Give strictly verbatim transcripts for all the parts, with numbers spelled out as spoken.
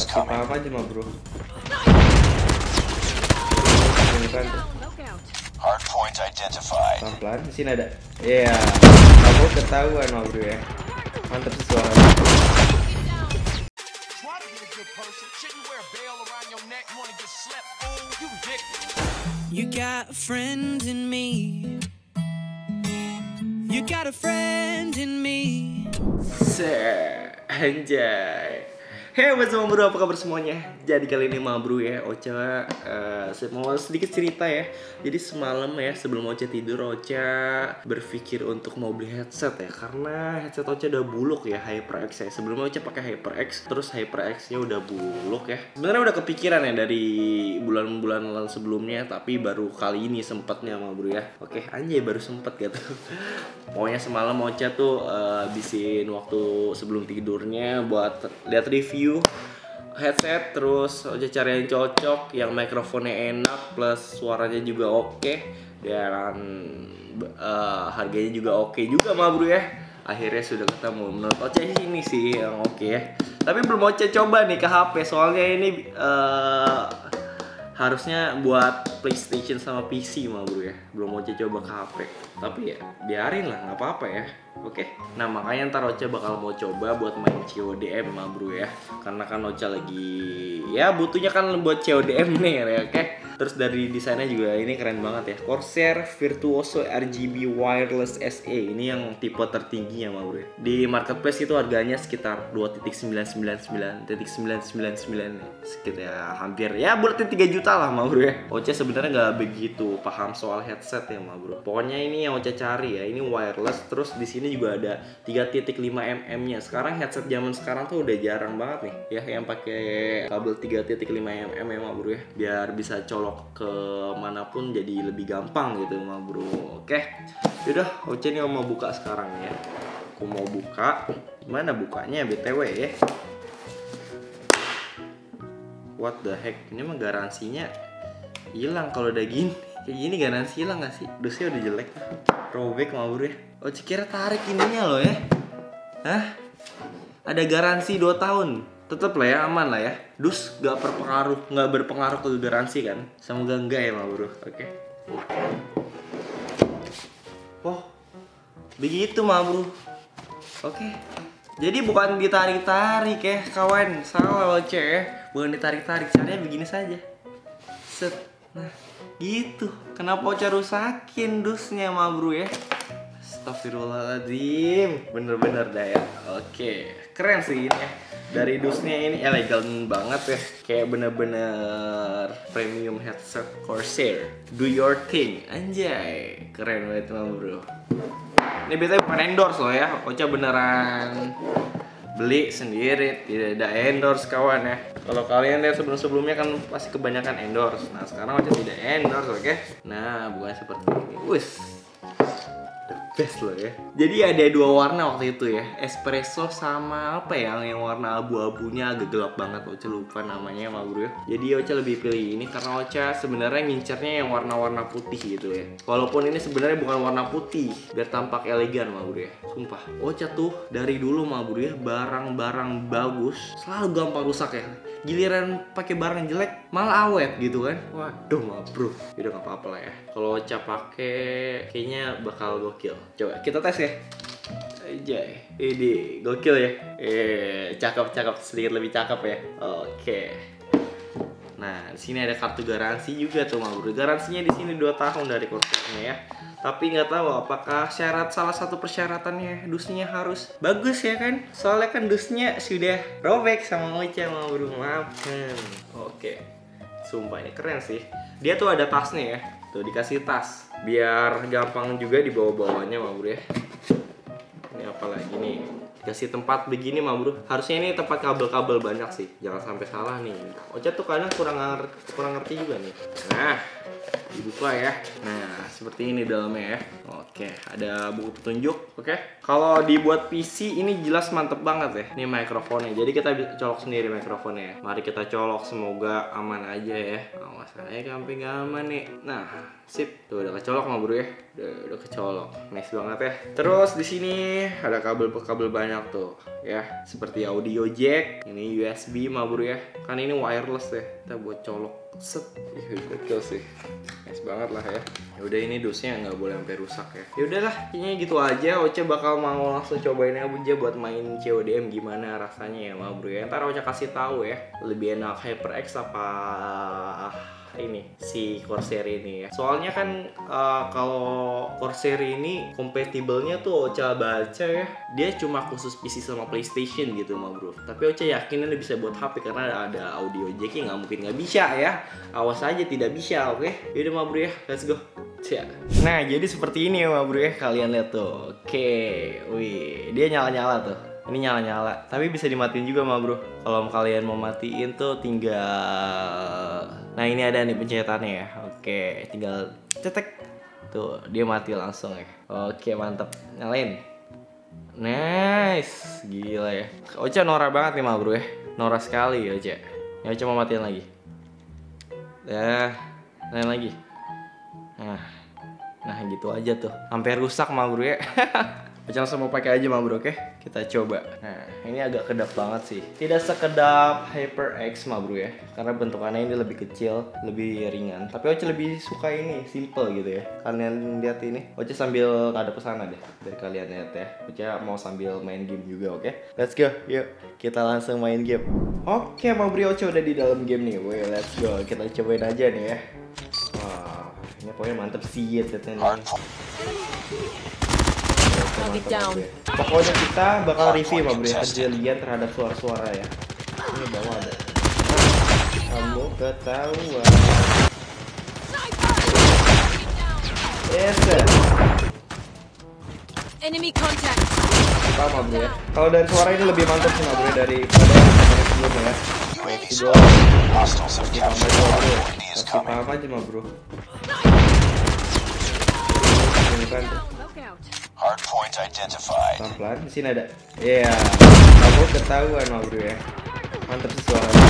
skip apa aja mah bro. Kan Hardpoint identified. pelan-pelan di sini ada. Iya, yeah. Kamu ketahuan mah bro ya. Mantap sih suara. You got a friend in me. You got a friend in me. Se, anjay. Hey, what's up bro, apa kabar semuanya? Jadi kali ini mah bro ya, Ocha uh, mau sedikit cerita ya. Jadi semalam ya, sebelum Ocha tidur, Ocha berpikir untuk mau beli headset ya. Karena headset Ocha udah buluk ya, HyperX ya. Sebelumnya Ocha pakai HyperX, terus HyperX-nya udah buluk ya. Sebenarnya udah kepikiran ya dari bulan-bulan sebelumnya, tapi baru kali ini sempatnya mah bro ya. Oke, anjay baru sempet gitu. Pokoknya semalam Ocha tuh uh, habisin waktu sebelum tidurnya buat lihat review headset, terus aja cari yang cocok, yang mikrofonnya enak plus suaranya juga oke dan uh, harganya juga oke juga mah bro ya. Akhirnya sudah ketemu. Menurut Ocha ini sih yang oke ya. Tapi belum Ocha coba nih ke H P soalnya ini uh, harusnya buat PlayStation sama P C mah bro ya. Belum Ocha coba ke H P. Tapi ya biarin lah, nggak apa-apa ya. Oke, nah makanya ntar Ocha bakal mau coba buat main C O D M mah bro ya. Karena kan Ocha lagi ya butuhnya kan buat C O D M nih ya, oke. Terus dari desainnya juga ini keren banget ya. Corsair Virtuoso R G B Wireless S E. Ini yang tipe tertingginya mah bro ya. Di marketplace itu harganya sekitar dua koma sembilan sembilan sembilan sembilan sembilan sembilan sekitar ya, hampir ya buletin tiga juta lah mah bro ya. Ocha sebenarnya nggak begitu paham soal headset ya mah bro. Pokoknya ini yang Ocha cari ya, ini wireless, terus di sini juga ada tiga koma lima milimeter-nya. Sekarang headset zaman sekarang tuh udah jarang banget nih ya yang pakai kabel tiga koma lima milimeter ya mah bro ya. Biar bisa colok ke manapun jadi lebih gampang gitu mah bro. Oke. Yaudah, Ocha nih mau buka sekarang ya. Aku mau buka. Gimana bukanya B T W ya? What the heck? Ini mah garansinya hilang kalau udah gini. Kayak gini garansi hilang gak sih? Dusnya udah jelek. Robek mah bro ya. Ocha kira tarik ininya loh ya. Hah? Ada garansi dua tahun. Tetep lah ya, aman lah ya. Dus gak berpengaruh, gak berpengaruh ke garansi kan? Semoga enggak ya mah bro. Oke. Oh, begitu mah bro. Oke. Jadi bukan ditarik-tarik ya kawan. Salah Ocha ya. Bukan ditarik-tarik, caranya begini saja. Set. Nah, gitu. Kenapa Ocha rusakin dusnya mah bro ya? Astagfirullahaladzim. Bener-bener dah ya. Oke, keren sih ini ya. Dari dusnya ini elegan banget ya. Kayak bener-bener premium headset Corsair. Do your thing. Anjay, keren banget mah bro. Ini biasanya bukan endorse loh ya. Ocha beneran beli sendiri, tidak ada endorse kawan ya. Kalau kalian lihat sebelum-sebelumnya kan pasti kebanyakan endorse. Nah sekarang Ocha tidak endorse, oke? Nah bukan seperti ini. Wus, the best loh ya. Jadi ada dua warna waktu itu ya, espresso sama apa ya, yang warna abu-abunya agak gelap banget. Ocha lupa namanya mah bro ya. Jadi Ocha lebih pilih ini karena Ocha sebenarnya ngincernya yang warna-warna putih gitu ya. Walaupun ini sebenarnya bukan warna putih, biar tampak elegan mah bro ya. Sumpah, Ocha tuh dari dulu mah bro ya, barang-barang bagus selalu gampang rusak ya. Giliran pakai barang jelek malah awet gitu kan. Waduh mah bro. Udah nggak apa-apa lah ya. Kalau Ocha pakai kayaknya bakal gokil. Coba kita tes ya. Anjay, ini gokil ya. Eh, cakep-cakep, sedikit lebih cakep ya. Oke. Nah, di sini ada kartu garansi juga tuh mah bro. Garansinya di sini dua tahun dari Corsairnya ya. Tapi nggak tahu apakah syarat salah satu persyaratannya dusnya harus bagus ya kan? Soalnya kan dusnya sudah robek sama Ocha mah bro. Maafkan. Oke. Sumpah ini keren sih. Dia tuh ada tasnya ya. Tuh dikasih tas biar gampang juga dibawa-bawanya mah bro ya. Ini apa lagi nih? Dikasih tempat begini mah bro. Harusnya ini tempat kabel-kabel banyak sih. Jangan sampai salah nih. Ocha tuh kadang kurang ngerti, kurang ngerti juga nih. Nah, dibuka ya. Nah, seperti ini dalamnya ya. Oke, ada buku petunjuk. Oke. Kalau dibuat P C ini jelas mantep banget ya. Ini mikrofonnya. Jadi kita bisa colok sendiri mikrofonnya ya. Mari kita colok, semoga aman aja ya. Awas aja sampai nggak aman nih. Nah, Sip, tuh udah kecolok mah bro ya. Udah, udah kecolok. Nice banget ya. Terus di sini ada kabel-kabel banyak tuh ya. Seperti audio jack, ini U S B mah bro ya. Kan ini wireless ya. Kita buat colok set. Ih, betul sih. Nice banget lah ya. Ya udah ini dosnya nggak boleh sampai rusak ya. Ya udahlah, kayaknya gitu aja. Oce bakal mau langsung cobain aja buat main C O D M gimana rasanya ya mah bro ya. Ntar Oce kasih tahu ya. Lebih enak HyperX apa ini si Corsair ini ya. Soalnya kan uh, kalau Corsair ini kompatibelnya tuh Ocha baca ya, dia cuma khusus P C sama PlayStation gitu mah bro. Tapi Ocha yakin ini bisa buat H P karena ada audio jacknya, nggak mungkin nggak bisa ya. Awas aja tidak bisa, oke? Okay? Yaudah mah bro ya, let's go. Siap. Nah jadi seperti ini ya mah bro ya, kalian lihat tuh. Oke, okay. Wih, dia nyala-nyala tuh. Ini nyala-nyala, tapi bisa dimatiin juga mah bro. Kalau kalian mau matiin tuh tinggal, nah ini ada nih pencetannya ya. Oke, tinggal cetek. Tuh, dia mati langsung ya. Oke, mantap. Nyalain. Nice, gila ya. Ocha norak banget nih mah bro ya. Norak sekali ya Ocha. Ya Ocha mau matiin lagi. Ya, lain lagi. Nah, nah gitu aja tuh. Hampir rusak mah bro ya. Ocha langsung mau pakai aja mah bro, oke? Kita coba. Nah, ini agak kedap banget sih. Tidak sekedap HyperX mah bro ya, karena bentukannya ini lebih kecil, lebih ringan. Tapi Ocha lebih suka ini, simple gitu ya. Kalian lihat ini, Ocha sambil ada kesana deh, dari kalian lihat ya. Ocha mau sambil main game juga, oke? Let's go, yuk kita langsung main game. Oke, mah bro, Ocha udah di dalam game nih. Woi, let's go, kita cobain aja nih ya. Wah, ini pokoknya mantep sih ya katanya. Down. Pokoknya kita bakal review mah bro ya, kejelian terhadap suara-suara ya. Ini bawah ada. Kamu ketahuan. Yes. Enemy contact. Kita mah bro ya. Kalau dari suara ini lebih mantap sih mah bro daripada yang sebelumnya ya. Masih dua. Masih paham aja mah bro. Ini kan. Hardpoint identified. Pelan-pelan, di sini ada. Iya, yeah. Kamu ketahuan mah bro ya. Mantap sih suaranya.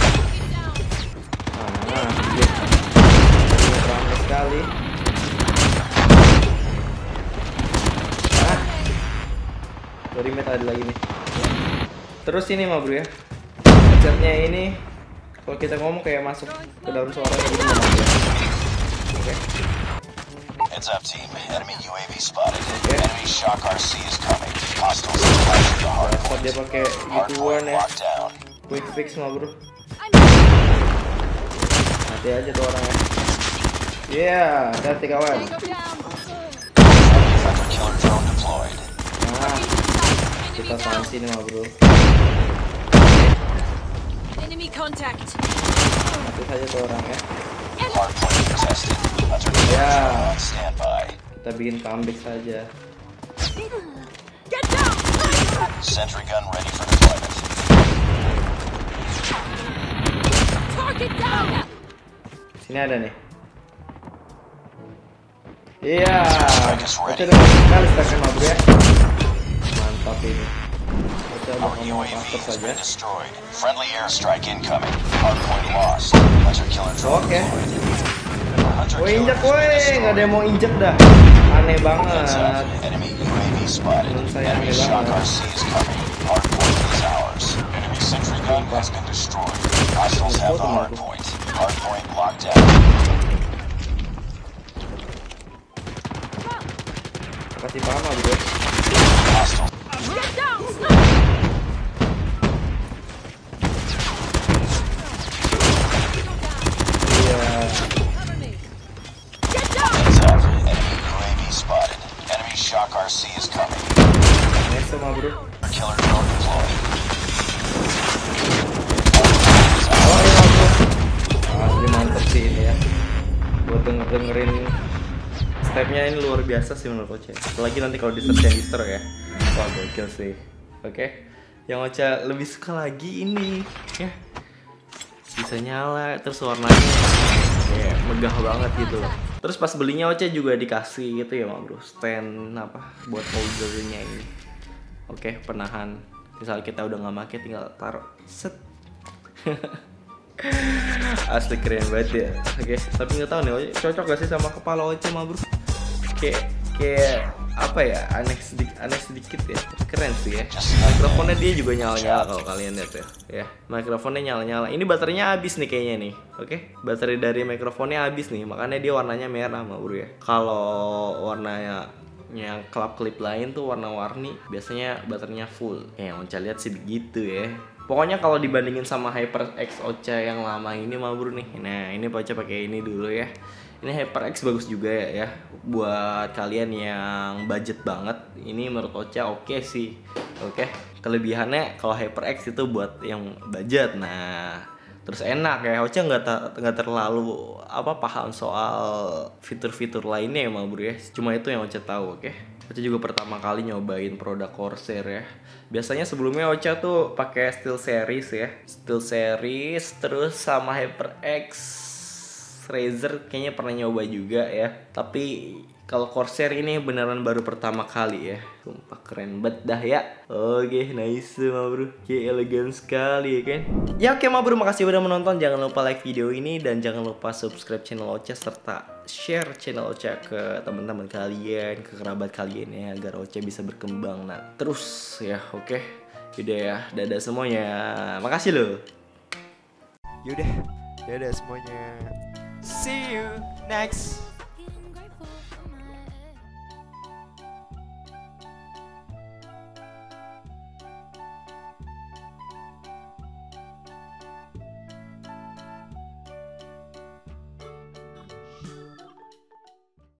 Ah, iya. Ramai sekali. Ah, dari meta ada lagi nih. Terus ini mah bro ya. Headsetnya ini, kalau kita ngomong kayak masuk ke dalam suaranya gitu mah bro ya. Oke. Okay. Heads up team, enemy U A V spotted. Okay. Enemy Shock R C is coming. Hostiles have captured the hardpoint. Dia pakai gituan ya. Quick fix mah bro. Mati aja tuh orangnya. Iya, hati kawan. Nah, kita tahan sini mah bro. Enemy contact. Mati saja tuh orang ya. Hardpoint contested. Ya, kita bikin comeback saja. Get down. Sentry gun ready for deployment. Target down. Sini ada nih. Iya, kita udah sekali stackkan mah bro ya. Mantap ini. Kita bakal mau pastor saja. Friendly airstrike incoming. Hardpoint lost. Hunter killer drone. Oke. Woi injek woi, nggak ada yang mau injek dah. Aneh banget. Enemy U A V spotted. Enemy Shock R C is coming. Hardpoint is ours. Enemy sentry gun has been destroyed. Hostiles have the hardpoint. Hardpoint locked down. Kasih paham lah bro. Hostile. Get down. Iya. Heads up. Enemy U A V spotted. Enemy Shock R C is coming. Next sama bro. Killer drone deployed. Oh iya bro. Asli mantep sih ini ya. Buat denger dengerin stepnya ini luar biasa sih menurut Ocha. Apalagi nanti kalau di search and distro ya. Wah gokil sih. Oke. Okay. Yang Ocha lebih suka lagi ini ya. Bisa nyala terus warnanya kayak megah banget gitu loh. Terus pas belinya Ocha juga dikasih gitu ya mah bro, stand apa buat holdernya ini. Oke, penahan. Misal kita udah nggak pakai tinggal taruh set. Asli keren banget ya. Oke, tapi nggak tahu nih cocok gak sih sama kepala Ocha mah bro. Kayak kayak apa ya, aneh sedikit aneh sedikit ya. Keren sih ya. Mikrofonnya dia juga nyala-nyala kalau kalian lihat ya. Ya, mikrofonnya nyala-nyala. Ini baterainya habis nih kayaknya nih. Oke, baterai dari mikrofonnya habis nih, makanya dia warnanya merah mah bro ya. Kalau warnanya yang klip-klip lain tuh warna-warni, biasanya baterainya full. Ya, yang Ocha lihat sih begitu ya. Pokoknya kalau dibandingin sama HyperX Ocha yang lama ini mah bro nih. Nah, ini Ocha pakai ini dulu ya. Ini HyperX bagus juga ya, ya. Buat kalian yang budget banget, ini menurut Ocha oke okay sih. Oke. Okay. Kelebihannya kalau HyperX itu buat yang budget. Nah, terus enak ya. Ocha nggak nggak terlalu apa paham soal fitur-fitur lainnya ya mah bro ya. Cuma itu yang Ocha tahu, oke. Okay? Ocha juga pertama kali nyobain produk Corsair ya. Biasanya sebelumnya Ocha tuh pakai Steel Series ya. Steel Series terus sama HyperX Razer kayaknya pernah nyoba juga ya. Tapi kalau Corsair ini beneran baru pertama kali ya. Sumpah keren banget dah ya. Oke, nice mah bro. Oke, elegan sekali ya kan. Ya oke mah bro, makasih udah menonton. Jangan lupa like video ini dan jangan lupa subscribe channel Ocha serta share channel Ocha ke teman-teman kalian, ke kerabat kalian ya, agar Ocha bisa berkembang nah terus ya. Oke. Yaudah ya, dadah semuanya. Makasih loh. Yaudah, dadah semuanya. See you next